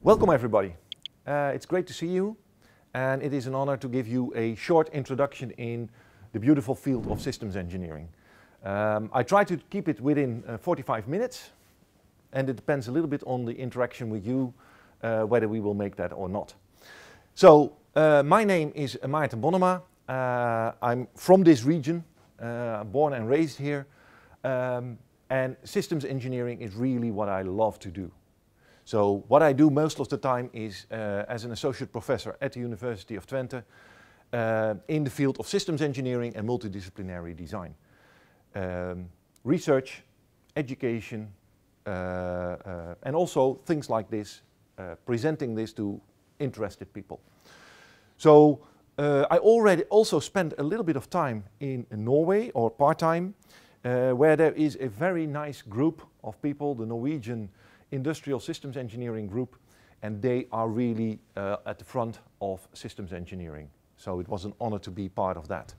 Welcome everybody. It's great to see you, and it is an honor to give you a short introduction in the beautiful field of systems engineering. I try to keep it within 45 minutes, and it depends a little bit on the interaction with you, whether we will make that or not. So, my name is Maarten Bonnema. I'm from this region, born and raised here, and systems engineering is really what I love to do. So what I do most of the time is as an associate professor at the University of Twente in the field of systems engineering and multidisciplinary design. Research, education, and also things like this, presenting this to interested people. So I already also spent a little bit of time in Norway, or part-time, where there is a very nice group of people, the Norwegian Industrial Systems Engineering Group, and they are really at the front of systems engineering. So it was an honor to be part of that.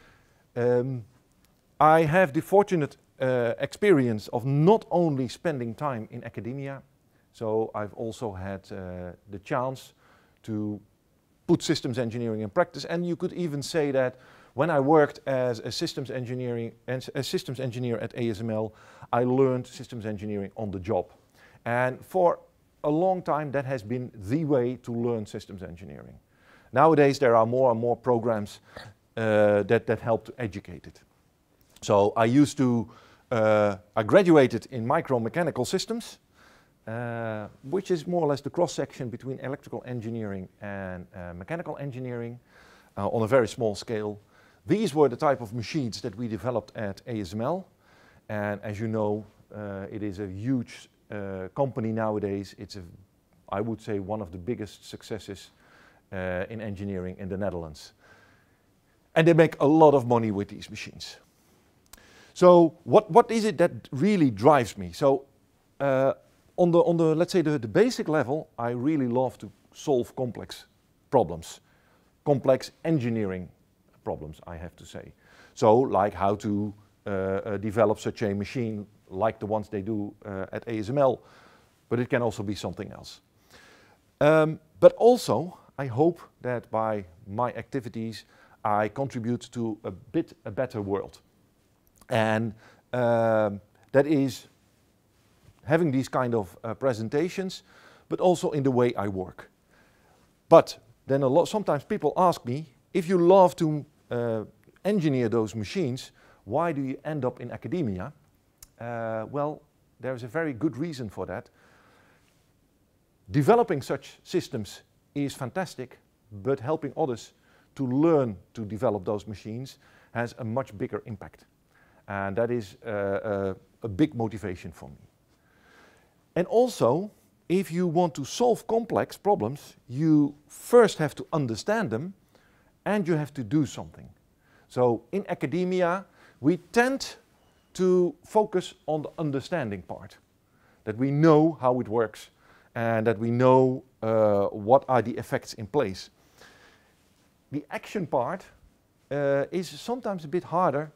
I have the fortunate experience of not only spending time in academia, so I've also had the chance to put systems engineering in practice, and you could even say that when I worked as a systems engineer at ASML, I learned systems engineering on the job. And for a long time, that has been the way to learn systems engineering. Nowadays, there are more and more programs that help to educate it. So I I graduated in micromechanical systems, which is more or less the cross-section between electrical engineering and mechanical engineering on a very small scale. These were the type of machines that we developed at ASML. And as you know, it is a huge company nowadays. It's, I would say, one of the biggest successes in engineering in the Netherlands. And they make a lot of money with these machines. So what is it that really drives me? So on the let's say the basic level, I really love to solve complex problems, complex engineering problems, I have to say. So like how to develop such a machine like the ones they do at ASML, but it can also be something else. But also, I hope that by my activities, I contribute to a better world. And that is having these kind of presentations, but also in the way I work. But then sometimes people ask me, if you love to engineer those machines, why do you end up in academia? Well, there's a very good reason for that. Developing such systems is fantastic, but helping others to learn to develop those machines has a much bigger impact. And that is a big motivation for me. And also, if you want to solve complex problems, you first have to understand them, and you have to do something. So in academia, we tend to focus on the understanding part, that we know how it works and that we know what are the effects in place. The action part is sometimes a bit harder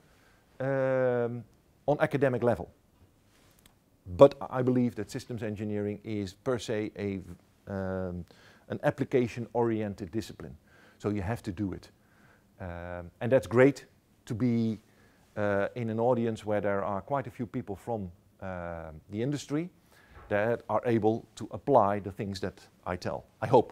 on academic level. But I believe that systems engineering is per se an application-oriented discipline. So you have to do it. And that's great to be in an audience where there are quite a few people from the industry that are able to apply the things that I tell, I hope.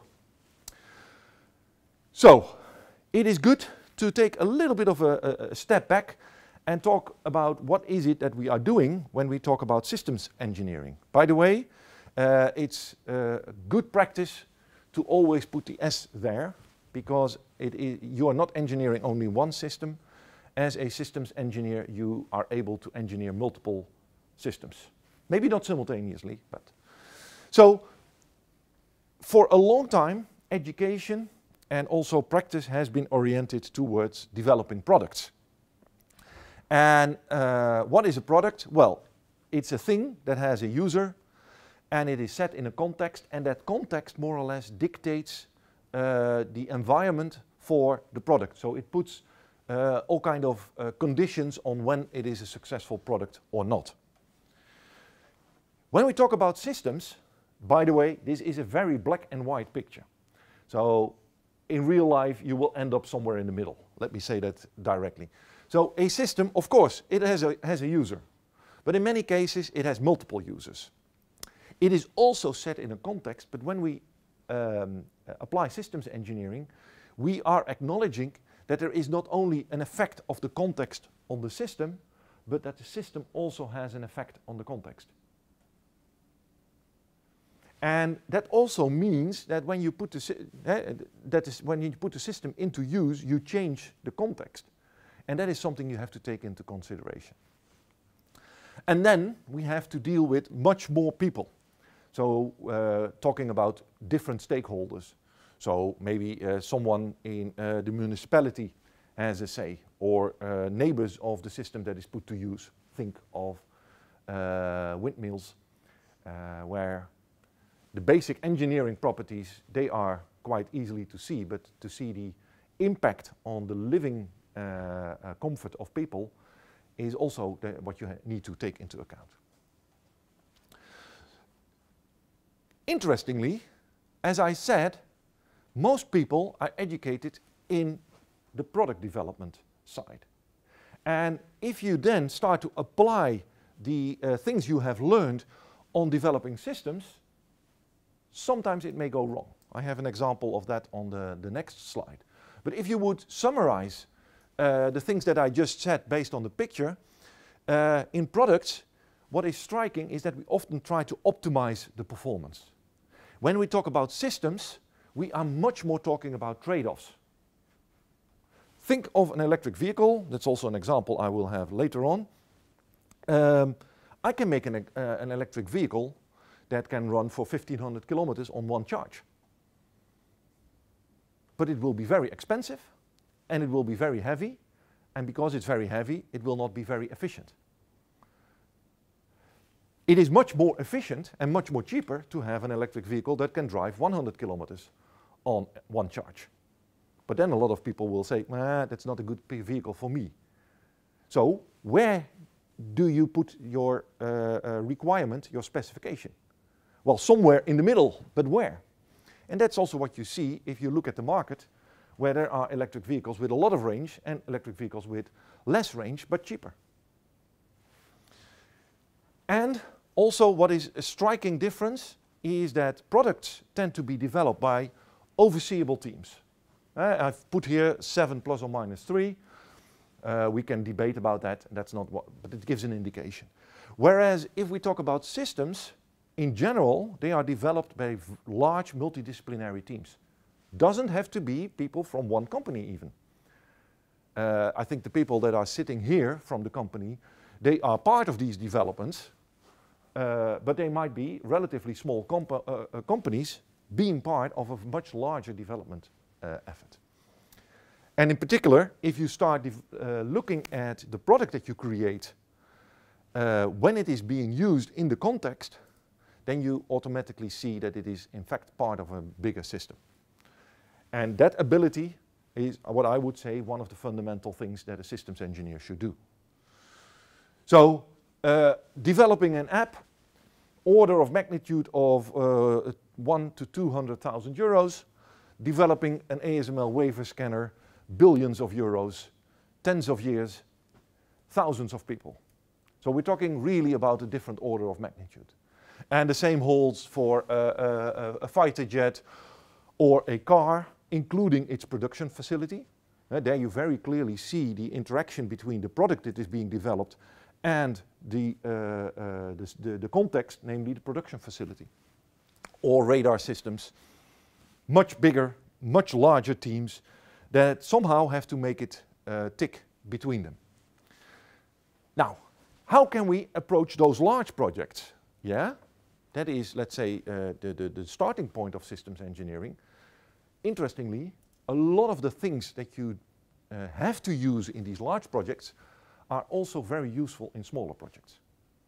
So, it is good to take a little bit of a step back and talk about what is it that we are doing when we talk about systems engineering. By the way, it's good practice to always put the S there, because you are not engineering only one system. As a systems engineer, you are able to engineer multiple systems. Maybe not simultaneously, but. So, for a long time, education and also practice has been oriented towards developing products. And what is a product? Well, it's a thing that has a user, and it is set in a context, and that context more or less dictates the environment for the product. So it puts all kind of conditions on when it is a successful product or not. When we talk about systems, By the way, this is a very black and white picture. So in real life, you will end up somewhere in the middle. Let me say that directly. So a system, of course, it has a user. But in many cases, it has multiple users. It is also set in a context, but when we apply systems engineering, we are acknowledging that there is not only an effect of the context on the system, but that the system also has an effect on the context. And that also means that when you put the system into use, you change the context. And that is something you have to take into consideration. And then we have to deal with much more people. So talking about different stakeholders. So maybe someone in the municipality has a say, or neighbors of the system that is put to use. Think of windmills, where the basic engineering properties, they are quite easily to see, but to see the impact on the living comfort of people is also what you need to take into account. Interestingly, as I said, most people are educated in the product development side. And if you then start to apply the things you have learned on developing systems, sometimes it may go wrong. I have an example of that on the next slide. But if you would summarize the things that I just said based on the picture, in products, what is striking is that we often try to optimize the performance. When we talk about systems, we are much more talking about trade-offs. Think of an electric vehicle. That's also an example I will have later on. I can make an electric vehicle that can run for 1,500 kilometers on one charge. But it will be very expensive, and it will be very heavy, and because it's very heavy, it will not be very efficient. It is much more efficient and much more cheaper to have an electric vehicle that can drive 100 kilometers on one charge. But then a lot of people will say, that's not a good vehicle for me. So where do you put your requirement, your specification? Well, somewhere in the middle, but where? And that's also what you see if you look at the market, where there are electric vehicles with a lot of range and electric vehicles with less range, but cheaper. And also what is a striking difference is that products tend to be developed by overseeable teams. I've put here 7 plus or minus 3. We can debate about that, that's not what, but it gives an indication. Whereas if we talk about systems, in general, they are developed by large multidisciplinary teams. Doesn't have to be people from one company even. I think the people that are sitting here from the company, they are part of these developments, but they might be relatively small companies being part of a much larger development effort. And in particular, if you start looking at the product that you create, when it is being used in the context, then you automatically see that it is in fact part of a bigger system. And that ability is what I would say one of the fundamental things that a systems engineer should do. So developing an app, order of magnitude of 1 to 200,000 euros, developing an ASML wafer scanner, billions of euros, tens of years, thousands of people. So we're talking really about a different order of magnitude. And the same holds for a fighter jet or a car, including its production facility. There you very clearly see the interaction between the product that is being developed and the context, namely the production facility. Or radar systems, much bigger, much larger teams that somehow have to make it tick between them. Now, how can we approach those large projects? Yeah, that is, let's say, the starting point of systems engineering. Interestingly, a lot of the things that you have to use in these large projects are also very useful in smaller projects.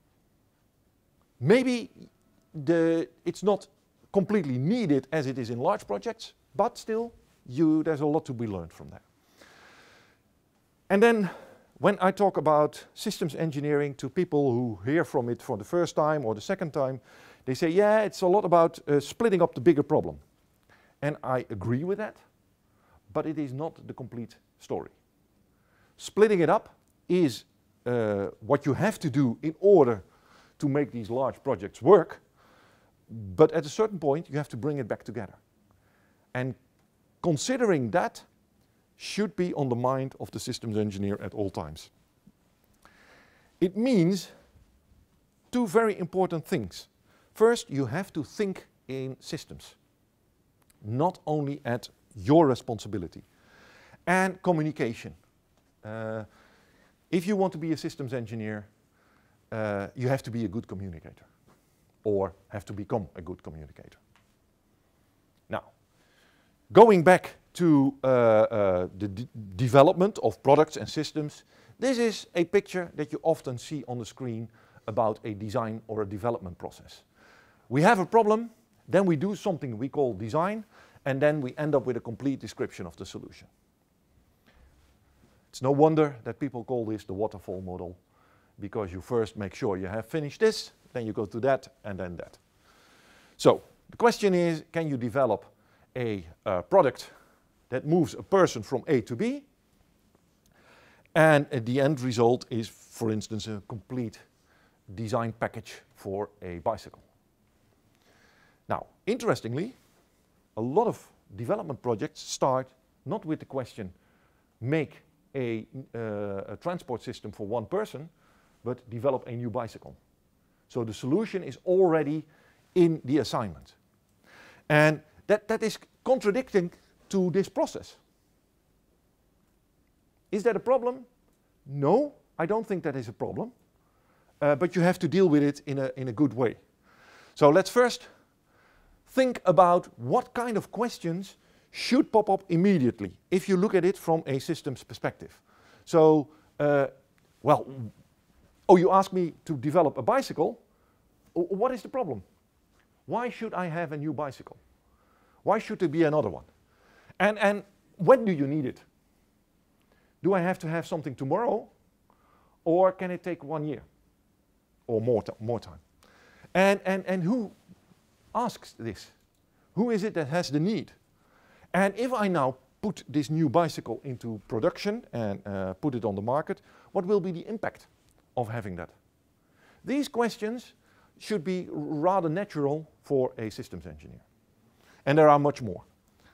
Maybe it's not completely needed as it is in large projects, but still there's a lot to be learned from that. And then when I talk about systems engineering to people who hear from it for the first time or the second time, they say, yeah, it's a lot about splitting up the bigger problem. And I agree with that, but it is not the complete story. Splitting it up is what you have to do in order to make these large projects work, but at a certain point you have to bring it back together. And considering that should be on the mind of the systems engineer at all times. It means two very important things. First, you have to think in systems, not only at your responsibility. And communication. If you want to be a systems engineer, you have to be a good communicator, or have to become a good communicator. Now, going back to the development of products and systems, this is a picture that you often see on the screen about a design or a development process. We have a problem, then we do something we call design, and then we end up with a complete description of the solution. It's no wonder that people call this the waterfall model, because you first make sure you have finished this, then you go to that, and then that. So the question is, can you develop a product that moves a person from A to B, and the end result is, for instance, a complete design package for a bicycle. Now, interestingly, a lot of development projects start not with the question, make a transport system for one person, but develop a new bicycle. So the solution is already in the assignment. And that is contradicting to this process. Is that a problem? No, I don't think that is a problem. But you have to deal with it in a good way. So let's first think about what kind of questions should pop up immediately if you look at it from a systems perspective. So, well, oh, you ask me to develop a bicycle. What is the problem? Why should I have a new bicycle? Why should there be another one? And when do you need it? Do I have to have something tomorrow? Or can it take 1 year? Or more time? And who asks this? Who is it that has the need? And if I now put this new bicycle into production and put it on the market, what will be the impact of having that? These questions should be rather natural for a systems engineer. And there are much more.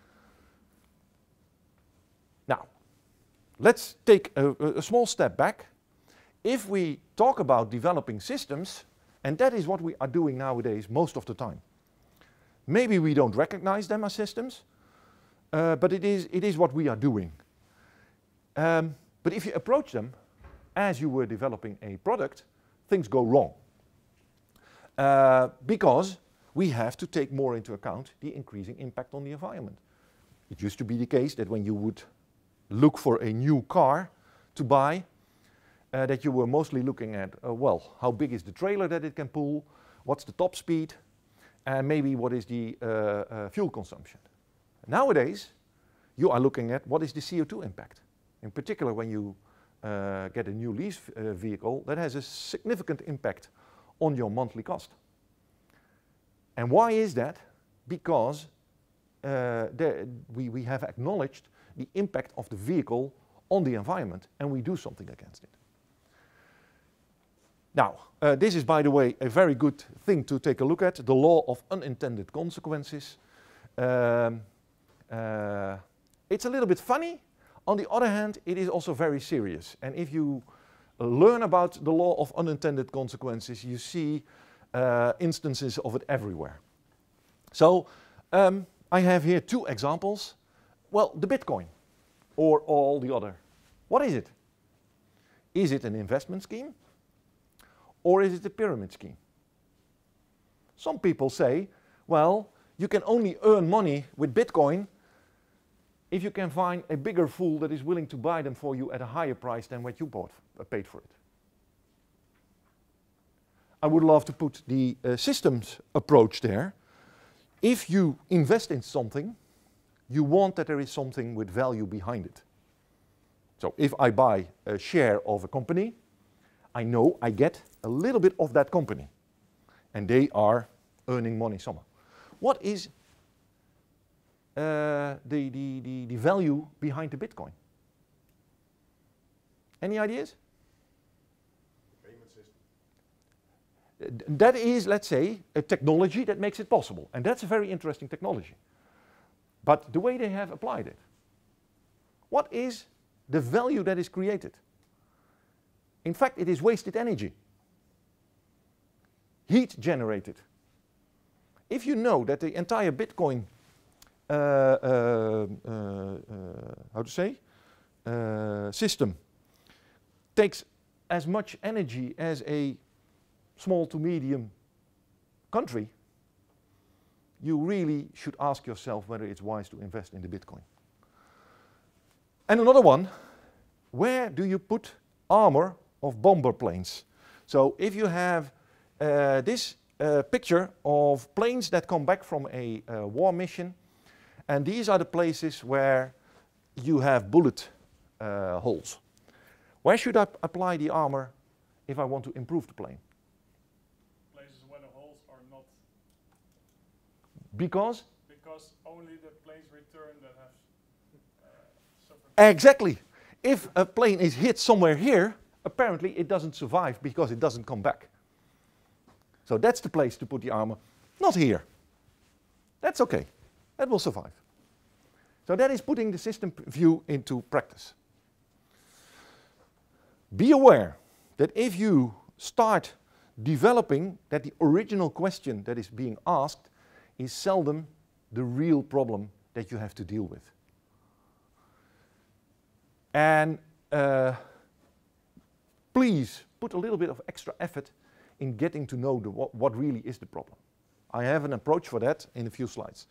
Now, let's take a small step back. If we talk about developing systems, and that is what we are doing nowadays most of the time. Maybe we don't recognize them as systems, but it is what we are doing. But if you approach them as you were developing a product, things go wrong. Because we have to take more into account the increasing impact on the environment. It used to be the case that when you would look for a new car to buy, that you were mostly looking at, well, how big is the trailer that it can pull, what's the top speed, and maybe what is the fuel consumption. Nowadays, you are looking at what is the CO2 impact. In particular, when you get a new lease vehicle, that has a significant impact on your monthly cost. And why is that? Because we have acknowledged the impact of the vehicle on the environment, and we do something against it. Now, this is, by the way, a very good thing to take a look at, the law of unintended consequences. It's a little bit funny. On the other hand, it is also very serious. And if you learn about the law of unintended consequences, you see instances of it everywhere. So, I have here two examples. Well, the Bitcoin, or all the other. What is it? Is it an investment scheme? Or is it a pyramid scheme? Some people say, well, you can only earn money with Bitcoin if you can find a bigger fool that is willing to buy them for you at a higher price than what you paid for it. I would love to put the systems approach there. If you invest in something, you want that there is something with value behind it. So if I buy a share of a company, I know I get a little bit of that company. And they are earning money somehow. What is the value behind the Bitcoin? Any ideas? Payment system. That is, let's say, a technology that makes it possible. And that's a very interesting technology. But the way they have applied it, what is the value that is created? In fact, it is wasted energy. Heat generated. If you know that the entire Bitcoin system takes as much energy as a small to medium country, you really should ask yourself whether it's wise to invest in the Bitcoin. And another one, where do you put armor of bomber planes? So if you have this picture of planes that come back from a war mission, and these are the places where you have bullet holes. Where should I apply the armor if I want to improve the plane? Places where the holes are not. Because? Because only the planes return that have suffered. Exactly. If a plane is hit somewhere here, apparently it doesn't survive because it doesn't come back. So that's the place to put the armor, not here. That's okay. That will survive. So that is putting the system view into practice. Be aware that if you start developing, that the original question that is being asked is seldom the real problem that you have to deal with. And please put a little bit of extra effort in getting to know what really is the problem. I have an approach for that in a few slides.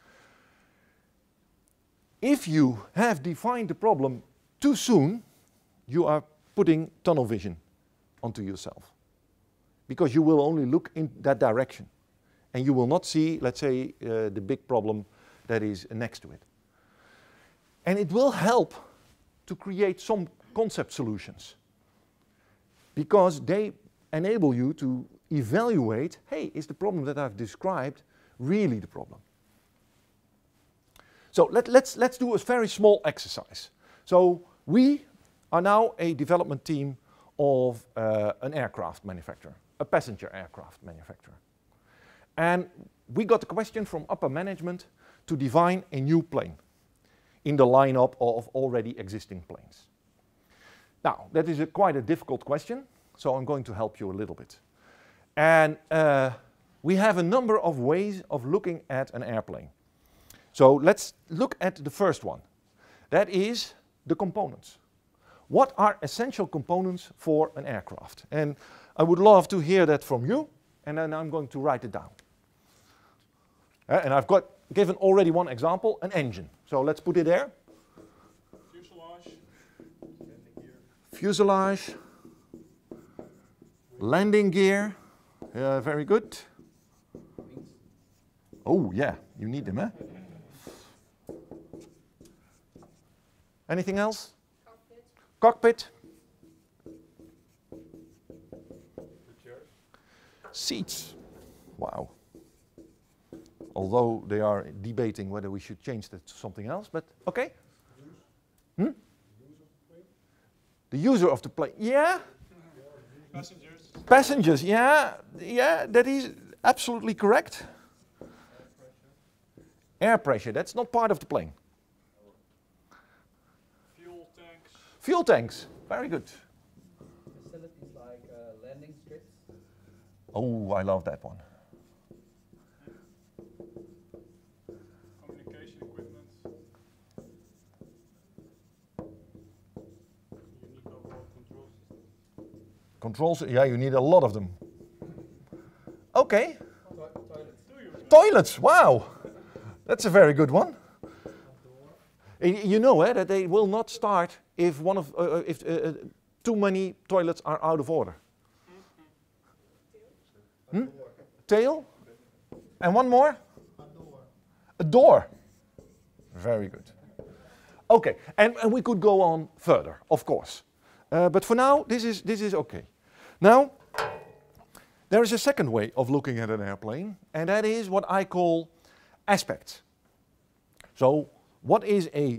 If you have defined the problem too soon, you are putting tunnel vision onto yourself. Because you will only look in that direction. And you will not see, let's say, the big problem that is next to it. And it will help to create some concept solutions. Because they enable you to evaluate, hey, is the problem that I've described really the problem? So let's do a very small exercise. So we are now a development team of an aircraft manufacturer, a passenger aircraft manufacturer. And we got a question from upper management to define a new plane in the lineup of already existing planes. Now, that is quite a difficult question, so I'm going to help you a little bit. And we have a number of ways of looking at an airplane. So let's look at the first one. That is the components. What are essential components for an aircraft? And I would love to hear that from you, and then I'm going to write it down. And I've given already one example, an engine. So let's put it there. Fuselage. Landing gear. Fuselage. Landing gear. Very good. Oh, yeah, you need them, eh? Anything else? Cockpit. The chairs. Seats. Wow. Although they are debating whether we should change that to something else, but okay. Hmm? The user of the plane. Yeah. Passengers. Passengers. Yeah. Yeah. That is absolutely correct. Air pressure. That's not part of the plane. Fuel tanks. Fuel tanks. Very good. Facilities like landing strips. Oh, I love that one. Communication equipment. Unique overall control system. Controls. Yeah, you need a lot of them. Okay. Toilets. Toilets. Wow. That's a very good one. You know that they will not start if too many toilets are out of order. Hmm? Tail? And one more? A door. Very good. Okay, and we could go on further, of course. But for now, this is okay. Now, there is a second way of looking at an airplane, and that is what I call aspects. So, what is a,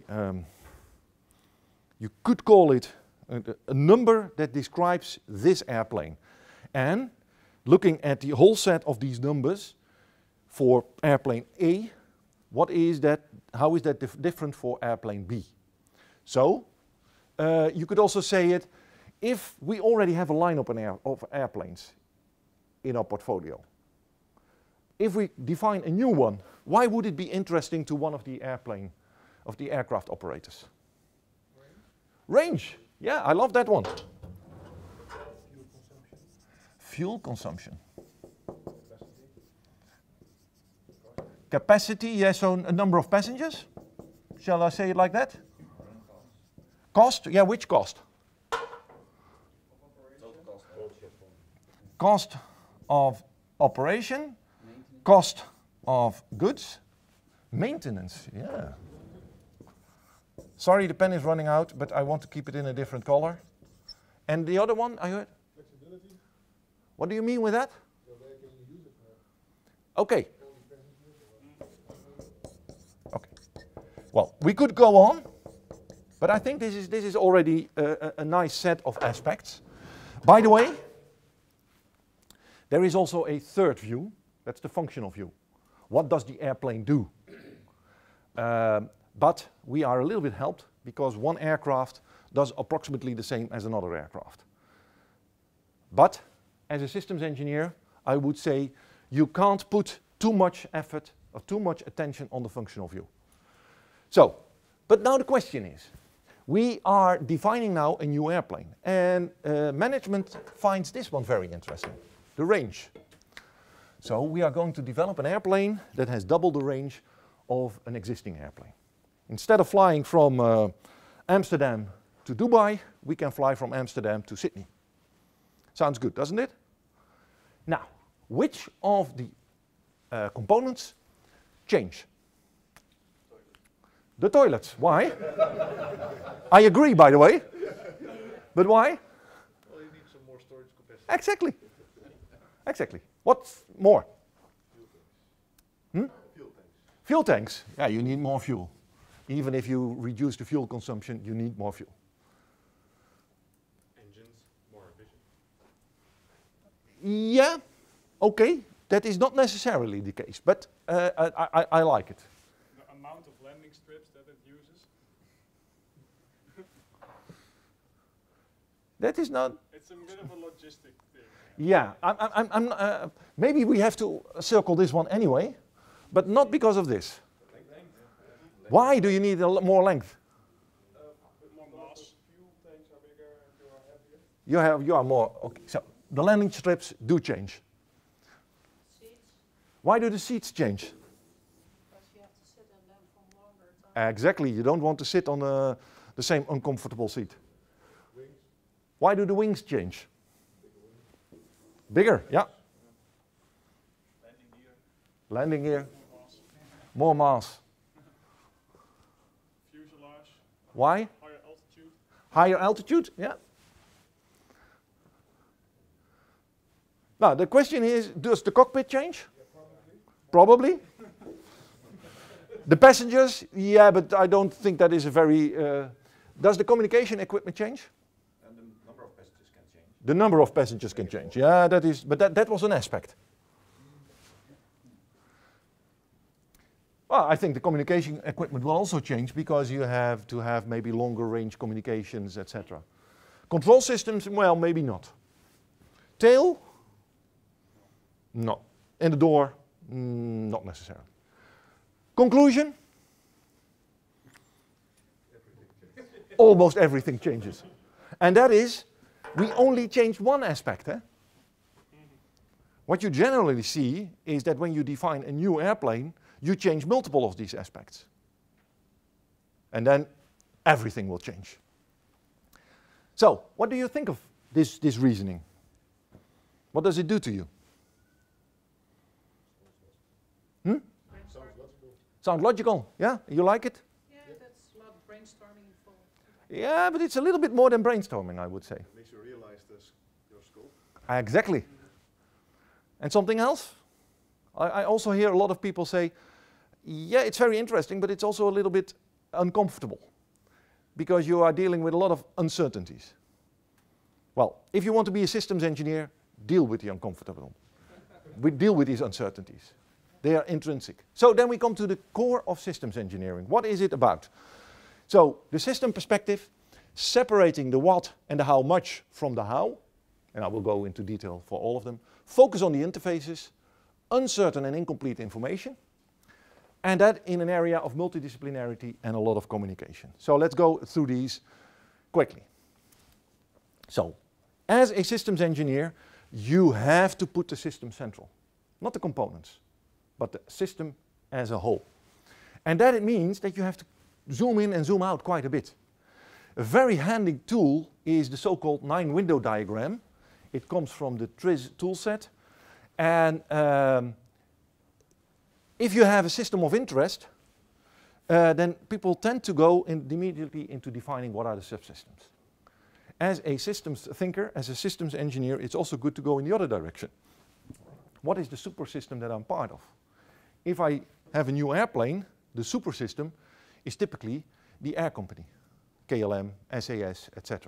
you could call it a number that describes this airplane. And looking at the whole set of these numbers for airplane A, what is that, how is that different for airplane B? So, you could also say it, if we already have a lineup of airplanes in our portfolio, if we define a new one, why would it be interesting to one of the aircraft operators? Range. Yeah, I love that one. Fuel consumption. Capacity, yes, so a number of passengers. Shall I say it like that? Cost, yeah, which cost? Cost of operation, cost of goods, maintenance, yeah. Sorry, the pen is running out, but I want to keep it in a different color. And the other one, I heard? Flexibility. What do you mean with that? So where can you use it? Okay. Okay. Well, we could go on, but I think this is already a nice set of aspects. By the way, there is also a third view. That's the functional view. What does the airplane do? But we are a little bit helped because one aircraft does approximately the same as another aircraft. But as a systems engineer, I would say you can't put too much effort or too much attention on the functional view. So, but now the question is, we are defining now a new airplane, and management finds this one very interesting, the range. So we are going to develop an airplane that has double the range of an existing airplane. Instead of flying from Amsterdam to Dubai, we can fly from Amsterdam to Sydney. Sounds good, doesn't it? Now, which of the components change? The toilets. Why? I agree, by the way. But why? Well, you need some more storage capacity. Exactly. Exactly. What's more? Fuel tanks. Hmm? Fuel tanks. Yeah, you need more fuel. Even if you reduce the fuel consumption, you need more fuel. Engines, more efficient. Yeah, okay. That is not necessarily the case, but I like it. The amount of landing strips that it uses, That is not. it's a bit of a logistic thing. Yeah, maybe we have to circle this one anyway, but not because of this. Why do you need more length? Bit more mass. Fuel tanks are bigger and you are heavier. You are more. Okay, so the landing strips do change. Seats, Why do the seats change? because you have to sit in them for longer time. Exactly. You don't want to sit on the same uncomfortable seat. Wings. Why do the wings change? Bigger, yeah. Landing gear, Landing gear, more mass. more mass. Fuselage, Why? higher altitude. Higher altitude, yeah. Now the question is, does the cockpit change? Probably. The passengers, yeah, but I don't think that is a very. Does the communication equipment change? And the number of passengers can change. The number of passengers can change. Yeah, that is, but that was an aspect. Well, I think the communication equipment will also change because you have to have maybe longer range communications, etc. Control systems, well, maybe not. Tail? No. And the door? Not necessarily. Conclusion? Almost everything changes. And that is, we only changed one aspect. What you generally see is that when you define a new airplane, you change multiple of these aspects. And then everything will change. So, what do you think of this reasoning? What does it do to you? Sounds logical. Sound logical? Yeah? You like it? Yeah, that's a lot of brainstorming. Yeah, but it's a little bit more than brainstorming, I would say. It makes you realize your scope. Exactly. And something else? I also hear a lot of people say, yeah, it's very interesting, but it's also a little bit uncomfortable because you are dealing with a lot of uncertainties. Well, if you want to be a systems engineer, deal with the uncomfortable. We deal with these uncertainties. They are intrinsic. So then we come to the core of systems engineering. What is it about? So the system perspective, separating the what and the how much from the how, and I will go into detail for all of them. Focus on the interfaces, uncertain and incomplete information, and that in an area of multidisciplinarity and a lot of communication. So let's go through these quickly. So, as a systems engineer, you have to put the system central. Not the components, but the system as a whole. And that it means that you have to zoom in and zoom out quite a bit. A very handy tool is the so-called 9-window diagram. It comes from the TRIZ toolset. And if you have a system of interest, then people tend to go immediately into defining what are the subsystems. As a systems thinker, as a systems engineer, it's also good to go in the other direction. What is the supersystem that I'm part of? If I have a new airplane, the supersystem is typically the air company, KLM, SAS, etc.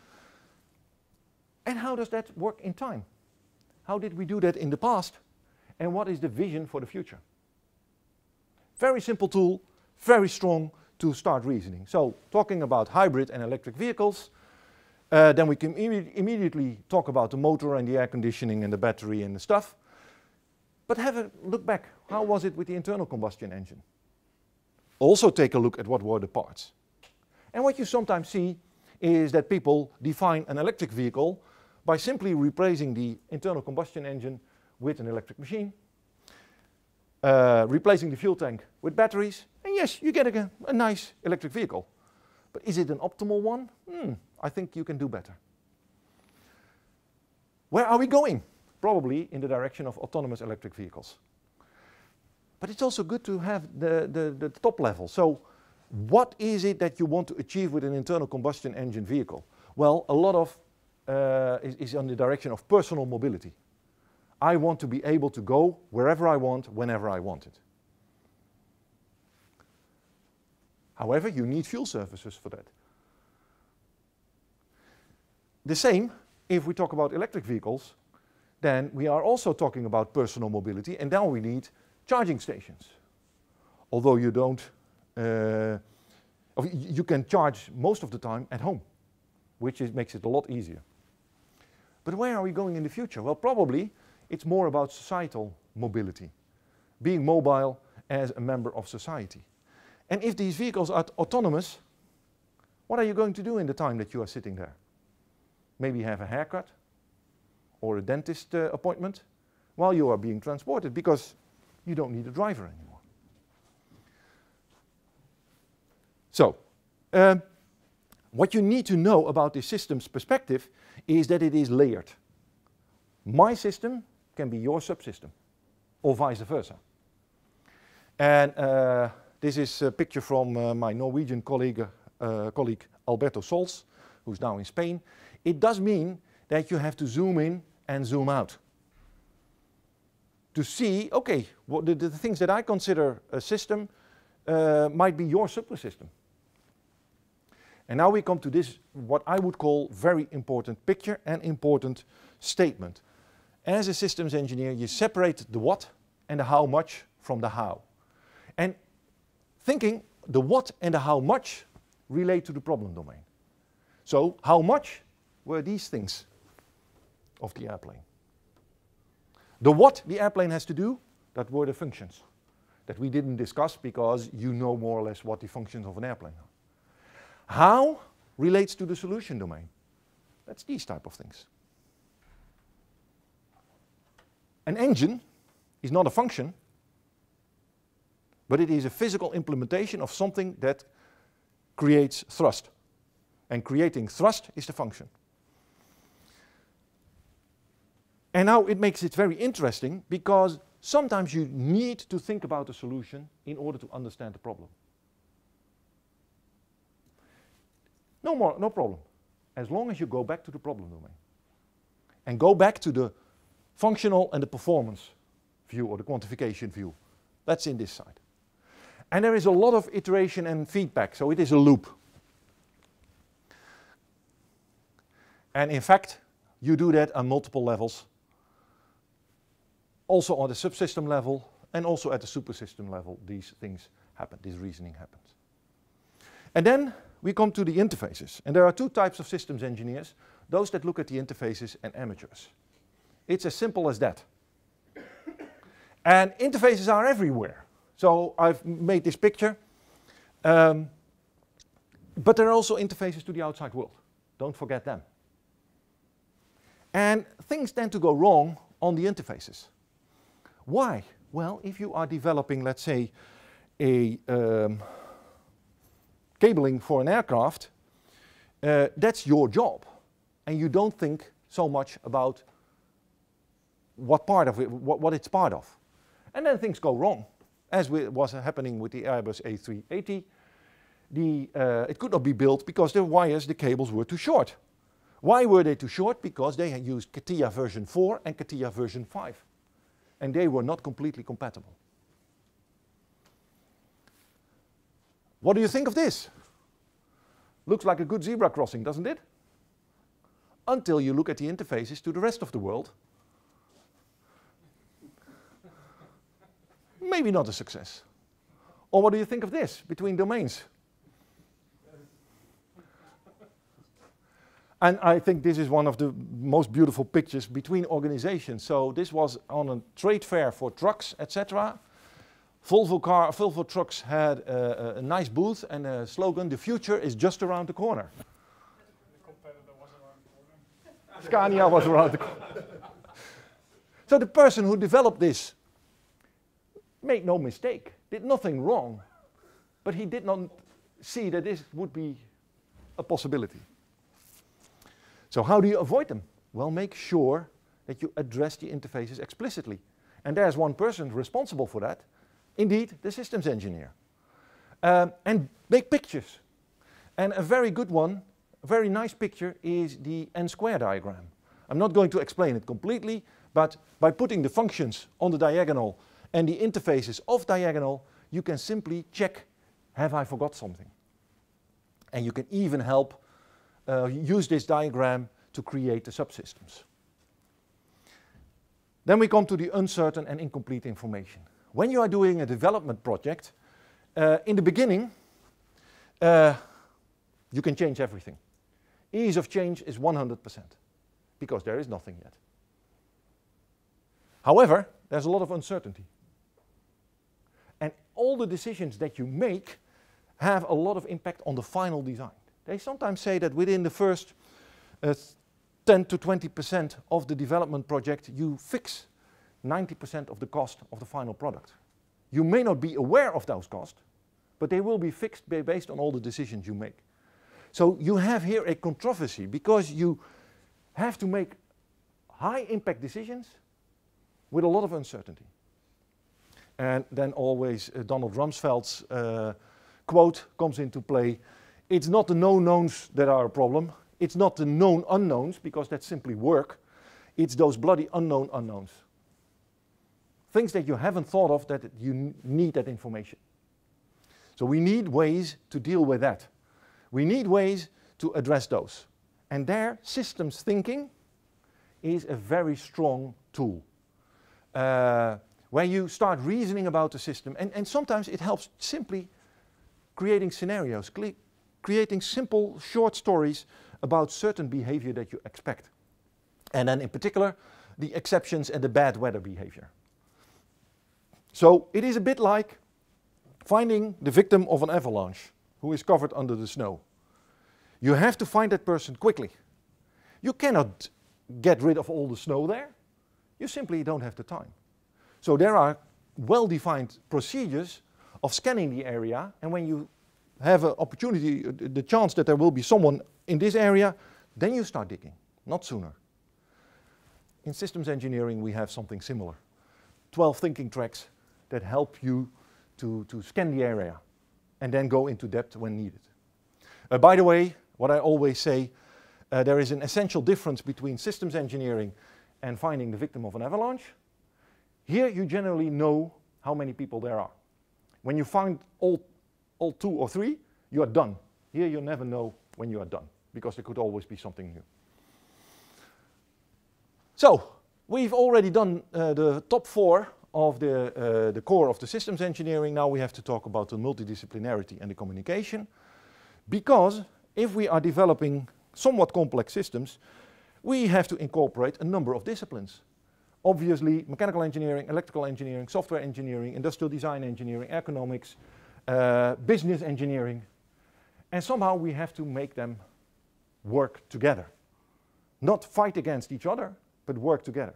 And how does that work in time? How did we do that in the past? And what is the vision for the future? Very simple tool, very strong to start reasoning. So talking about hybrid and electric vehicles, then we can immediately talk about the motor and the air conditioning and the battery and the stuff. But have a look back. How was it with the internal combustion engine? Also take a look at what were the parts. And what you sometimes see is that people define an electric vehicle by simply replacing the internal combustion engine with an electric machine, replacing the fuel tank with batteries, and yes, you get a nice electric vehicle. But is it an optimal one? I think you can do better. Where are we going? Probably in the direction of autonomous electric vehicles. But it's also good to have the top level. So what is it that you want to achieve with an internal combustion engine vehicle? Well, a lot of is on the direction of personal mobility. I want to be able to go wherever I want, whenever I want it. However, you need fuel services for that. The same, if we talk about electric vehicles, then we are also talking about personal mobility, and now we need charging stations. Although you don't, you can charge most of the time at home, which makes it a lot easier. But where are we going in the future? Well, probably it's more about societal mobility, being mobile as a member of society. And if these vehicles are autonomous, what are you going to do in the time that you are sitting there? Maybe have a haircut or a dentist appointment while you are being transported, because you don't need a driver anymore. So, what you need to know about the system's perspective is that it is layered. My system can be your subsystem, or vice versa. And this is a picture from my Norwegian colleague Alberto Sols, who's now in Spain. It does mean that you have to zoom in and zoom out to see, okay, what the things that I consider a system might be your supersystem. And now we come to this, what I would call very important picture and important statement. As a systems engineer, you separate the what and the how much from the how. And thinking the what and the how much relate to the problem domain. So how much were these things of the airplane? The what the airplane has to do, that were the functions that we didn't discuss because you know more or less what the functions of an airplane are. How relates to the solution domain? That's these type of things. An engine is not a function, but it is a physical implementation of something that creates thrust. And creating thrust is the function. And now it makes it very interesting, because sometimes you need to think about a solution in order to understand the problem. No problem. As long as you go back to the problem domain. And go back to the functional and the performance view or the quantification view. That's in this side. And there is a lot of iteration and feedback, so it is a loop. And in fact, you do that on multiple levels. Also on the subsystem level and also at the supersystem level, these things happen, this reasoning happens. And then we come to the interfaces. And there are two types of systems engineers, those that look at the interfaces and amateurs. It's as simple as that. And interfaces are everywhere. So I've made this picture. But there are also interfaces to the outside world. Don't forget them. And things tend to go wrong on the interfaces. Why? Well, if you are developing, let's say, a cabling for an aircraft, that's your job. And you don't think so much about what part of it, what it's part of. And then things go wrong, as was happening with the Airbus A380. It could not be built because the wires, the cables were too short. Why were they too short? Because they had used CATIA version 4 and CATIA version 5. And they were not completely compatible. What do you think of this? Looks like a good zebra crossing, doesn't it? Until you look at the interfaces to the rest of the world. Maybe not a success. Or what do you think of this between domains? And I think this is one of the most beautiful pictures between organizations. So this was on a trade fair for trucks, etc. Volvo Trucks had a nice booth and a slogan, "The future is just around the corner." The competitor was around the corner. Scania was around the corner. So the person who developed this made no mistake, did nothing wrong, but he did not see that this would be a possibility. So how do you avoid them? Well, make sure that you address the interfaces explicitly. And there's one person responsible for that, indeed, the systems engineer. And make pictures. And a very good one, a very nice picture, is the N-square diagram. I'm not going to explain it completely, but by putting the functions on the diagonal and the interfaces of diagonal, you can simply check, have I forgot something? And you can even help use this diagram to create the subsystems. Then we come to the uncertain and incomplete information. When you are doing a development project, in the beginning, you can change everything. Ease of change is 100%, because there is nothing yet. However, there's a lot of uncertainty. And all the decisions that you make have a lot of impact on the final design. They sometimes say that within the first 10 to 20% of the development project, you fix 90% of the cost of the final product. You may not be aware of those costs, but they will be fixed based on all the decisions you make. So you have here a controversy because you have to make high impact decisions with a lot of uncertainty. And then always Donald Rumsfeld's quote comes into play. It's not the known knowns that are a problem. It's not the known unknowns, because that's simply work. It's those bloody unknown unknowns. Things that you haven't thought of, that you need that information. So we need ways to deal with that. We need ways to address those. And there, systems thinking is a very strong tool. Where you start reasoning about the system, and sometimes it helps simply creating scenarios, creating simple short stories about certain behavior that you expect. And then in particular, the exceptions and the bad weather behavior. So it is a bit like finding the victim of an avalanche who is covered under the snow. You have to find that person quickly. You cannot get rid of all the snow there. You simply don't have the time. So there are well-defined procedures of scanning the area, and when you have an opportunity, the chance that there will be someone in this area, then you start digging, not sooner. In systems engineering, we have something similar. 12 thinking tracks that help you to scan the area and then go into depth when needed. By the way, what I always say, there is an essential difference between systems engineering and finding the victim of an avalanche. Here you generally know how many people there are. When you find all 2 or 3, you are done. Here you never know when you are done, because there could always be something new. So, we've already done the top 4 of the core of the systems engineering. Now we have to talk about the multidisciplinarity and the communication. Because if we are developing somewhat complex systems, we have to incorporate a number of disciplines. Obviously, mechanical engineering, electrical engineering, software engineering, industrial design engineering, economics, business engineering. And somehow we have to make them work together. Not fight against each other, but work together.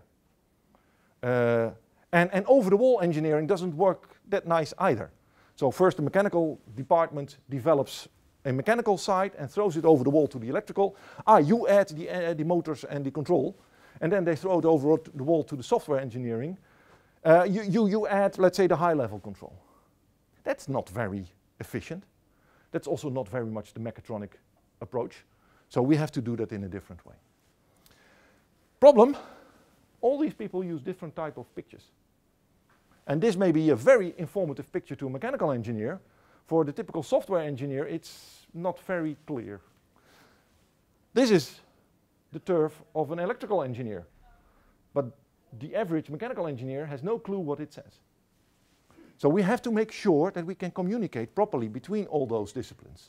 And over-the-wall engineering doesn't work that nice either. So first the mechanical department develops a mechanical side and throws it over the wall to the electrical. You add the motors and the control, and then they throw it over the wall to the software engineering. You add, let's say, the high-level control. That's not very efficient. That's also not very much the mechatronic approach. So we have to do that in a different way. Problem, all these people use different type of pictures. And this may be a very informative picture to a mechanical engineer. For the typical software engineer, it's not very clear. This is the turf of an electrical engineer. But the average mechanical engineer has no clue what it says. So we have to make sure that we can communicate properly between all those disciplines.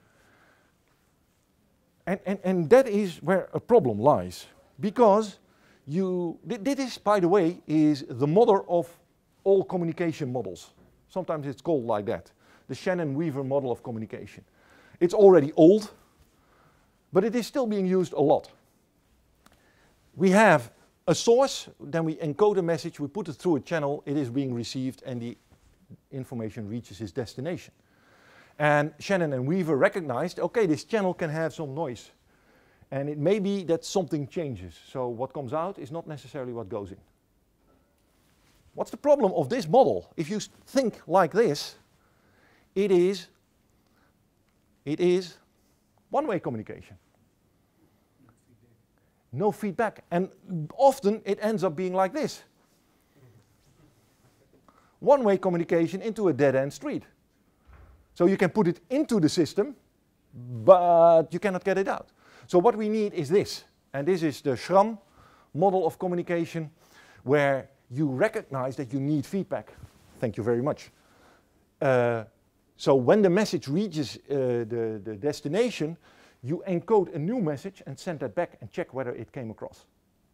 And that is where a problem lies. Because this, by the way, is the mother of all communication models. Sometimes it's called like that. The Shannon-Weaver model of communication. It's already old, but it is still being used a lot. We have a source, then we encode a message, we put it through a channel, it is being received, and the information reaches its destination. And Shannon and Weaver recognized, okay, this channel can have some noise. And it may be that something changes. So what comes out is not necessarily what goes in. What's the problem of this model? If you think like this, it is one-way communication. No feedback. And often it ends up being like this. One-way communication into a dead-end street. So you can put it into the system, but you cannot get it out. So what we need is this. And this is the Schramm model of communication, where you recognize that you need feedback. Thank you very much. So when the message reaches the destination, you encode a new message and send that back and check whether it came across.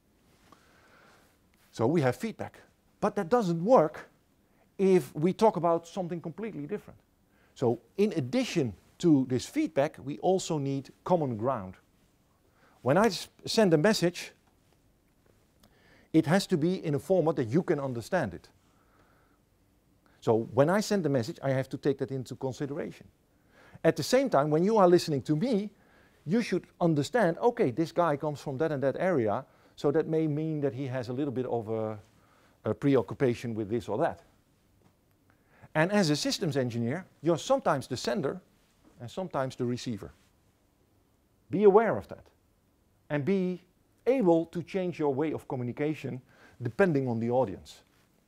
So we have feedback. But that doesn't work if we talk about something completely different. So in addition to this feedback, we also need common ground. When I send a message, it has to be in a format that you can understand it. So when I send the message, I have to take that into consideration. At the same time, when you are listening to me, you should understand, okay, this guy comes from that and that area, so that may mean that he has a little bit of a preoccupation with this or that. And as a systems engineer, you're sometimes the sender and sometimes the receiver. Be aware of that. And be able to change your way of communication depending on the audience.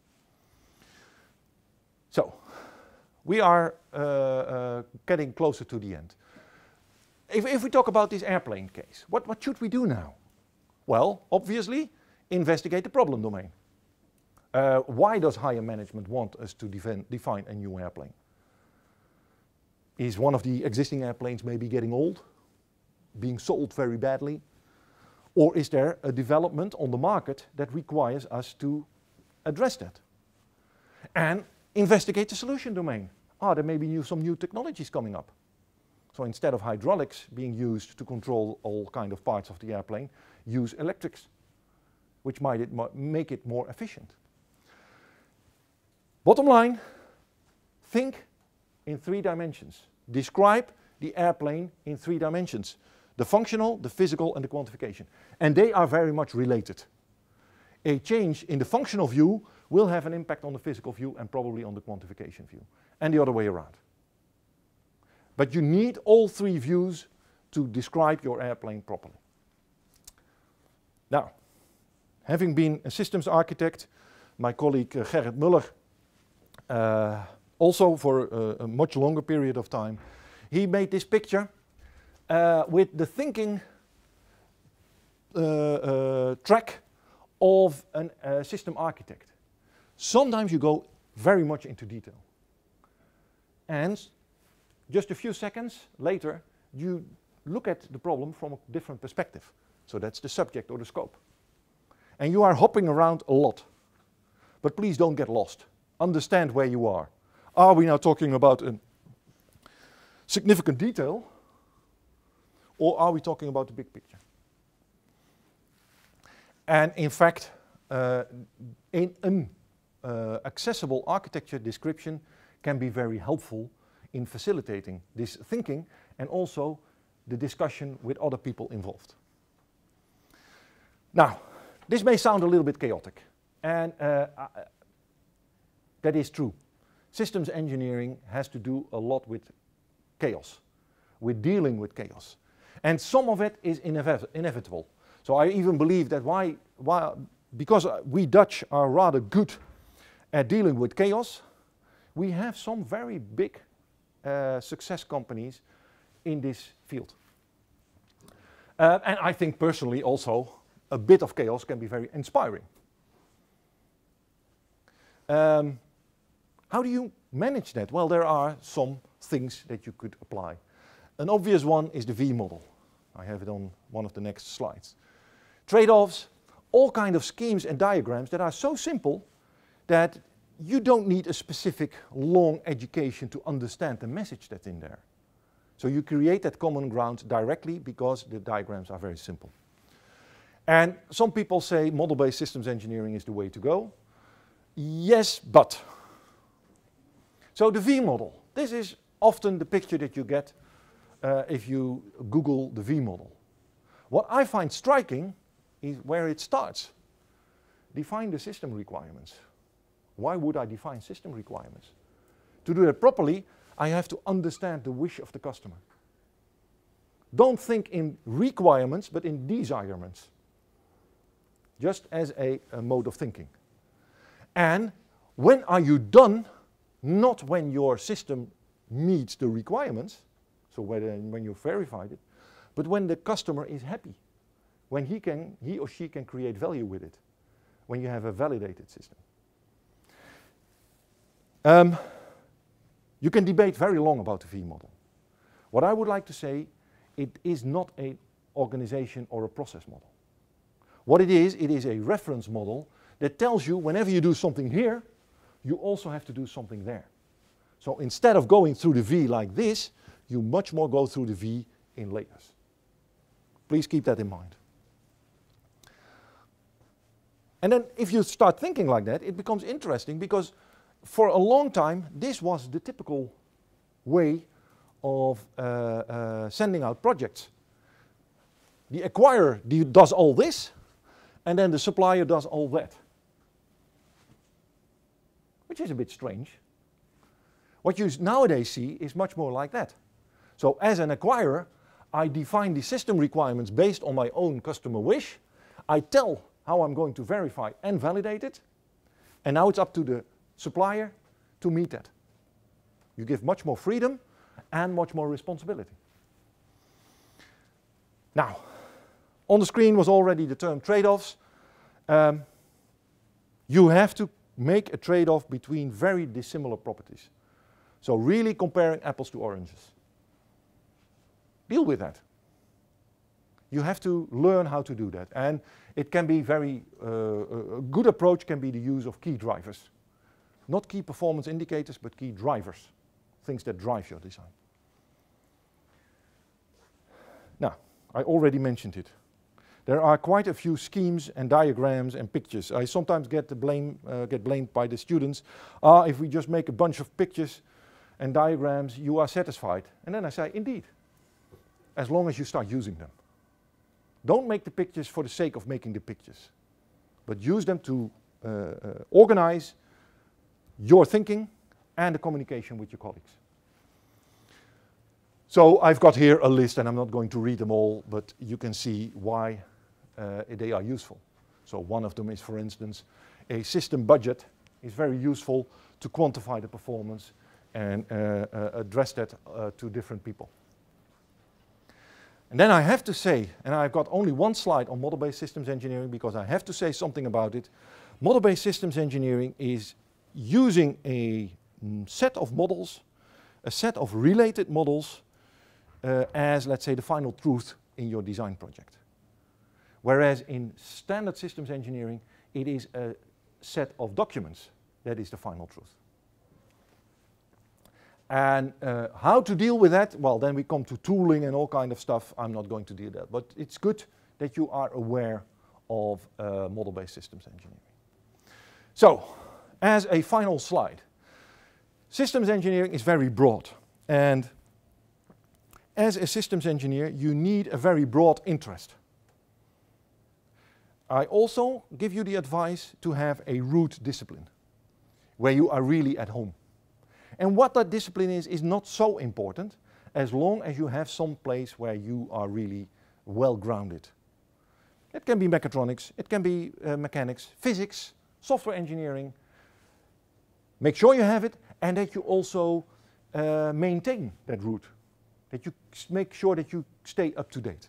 So, we are getting closer to the end. If we talk about this airplane case, what should we do now? Well, obviously, investigate the problem domain. Why does higher management want us to define a new airplane? Is one of the existing airplanes maybe getting old? Being sold very badly? Or is there a development on the market that requires us to address that? And investigate the solution domain. There may be some new technologies coming up. So instead of hydraulics being used to control all kind of parts of the airplane, use electrics, which might make it more efficient. Bottom line, think in 3 dimensions. Describe the airplane in 3 dimensions. The functional, the physical, and the quantification. And they are very much related. A change in the functional view will have an impact on the physical view and probably on the quantification view. And the other way around. But you need all 3 views to describe your airplane properly. Now, having been a systems architect, my colleague Gerrit Muller, also for a much longer period of time, he made this picture with the thinking track of a system architect. Sometimes you go very much into detail. And just a few seconds later, you look at the problem from a different perspective. So that's the subject or the scope. And you are hopping around a lot. But please don't get lost. Understand where you are. Are we now talking about a significant detail, or are we talking about the big picture? And in fact, in an accessible architecture description can be very helpful in facilitating this thinking and also the discussion with other people involved. Now, this may sound a little bit chaotic, and that is true. Systems engineering has to do a lot with chaos, with dealing with chaos. And some of it is inevitable. So I even believe that because we Dutch are rather good at dealing with chaos, we have some very big success companies in this field. And I think personally also a bit of chaos can be very inspiring. How do you manage that? Well, there are some things that you could apply. An obvious one is the V model. I have it on one of the next slides. Trade-offs, all kind of schemes and diagrams that are so simple that you don't need a specific long education to understand the message that's in there. So you create that common ground directly because the diagrams are very simple. And some people say model-based systems engineering is the way to go. Yes, but. So the V model, this is often the picture that you get if you Google the V model. What I find striking is where it starts. Define the system requirements. Why would I define system requirements? To do that properly, I have to understand the wish of the customer. Don't think in requirements, but in desirements. Just as a mode of thinking. And when are you done? Not when your system meets the requirements, so when you've verified it, but when the customer is happy, when he or she can create value with it, when you have a validated system. You can debate very long about the V model. What I would like to say, it is not an organization or a process model. What it is a reference model that tells you whenever you do something here, you also have to do something there. So instead of going through the V like this, you much more go through the V in layers. Please keep that in mind. And then if you start thinking like that, it becomes interesting because for a long time, this was the typical way of sending out projects. The acquirer does all this, and then the supplier does all that. Which is a bit strange. What you nowadays see is much more like that. So as an acquirer, I define the system requirements based on my own customer wish. I tell how I'm going to verify and validate it. And now it's up to the supplier to meet that. You give much more freedom and much more responsibility. Now, on the screen was already the term trade-offs. You have to make a trade-off between very dissimilar properties. So really comparing apples to oranges. Deal with that. You have to learn how to do that. And it can be a good approach can be the use of key drivers. Not key performance indicators, but key drivers. Things that drive your design. Now, I already mentioned it. There are quite a few schemes and diagrams and pictures. I sometimes get blamed by the students. If we just make a bunch of pictures and diagrams, you are satisfied. And then I say, indeed, as long as you start using them. Don't make the pictures for the sake of making the pictures, but use them to organize your thinking and the communication with your colleagues. So I've got here a list, and I'm not going to read them all, but you can see why they are useful. So one of them is, for instance, a system budget is very useful to quantify the performance and address that to different people. And then I have to say, and I've got only one slide on model-based systems engineering because I have to say something about it. Model-based systems engineering is using a set of models, a set of related models as, let's say, the final truth in your design project. Whereas in standard systems engineering, it is a set of documents that is the final truth. And how to deal with that? Well, then we come to tooling and all kind of stuff. I'm not going to do that. But it's good that you are aware of model-based systems engineering. So, as a final slide, systems engineering is very broad. And as a systems engineer, you need a very broad interest. I also give you the advice to have a root discipline, where you are really at home. And what that discipline is not so important, as long as you have some place where you are really well grounded. It can be mechatronics, it can be mechanics, physics, software engineering. Make sure you have it, and that you also maintain that root. That you make sure that you stay up to date.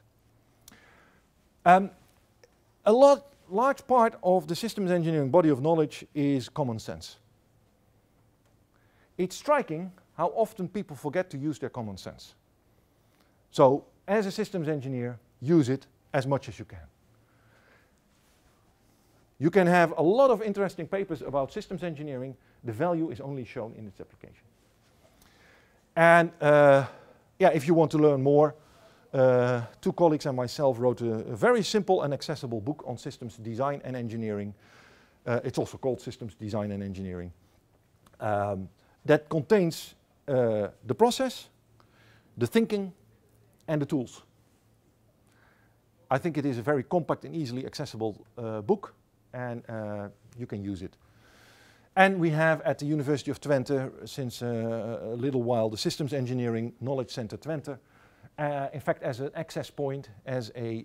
A large part of the systems engineering body of knowledge is common sense. It's striking how often people forget to use their common sense. So, as a systems engineer, use it as much as you can. You can have a lot of interesting papers about systems engineering. The value is only shown in its application. And yeah, if you want to learn more, two colleagues and myself wrote a very simple and accessible book on systems design and engineering. It's also called Systems Design and Engineering. That contains the process, the thinking, and the tools. I think it is a very compact and easily accessible book, and you can use it. And we have at the University of Twente, since a little while, the Systems Engineering Knowledge Center Twente. In fact, as an access point, as a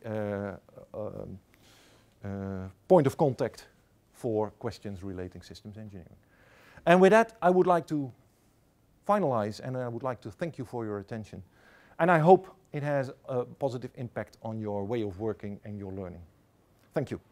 point of contact for questions relating systems engineering. And with that, I would like to finalize, and I would like to thank you for your attention. And I hope it has a positive impact on your way of working and your learning. Thank you.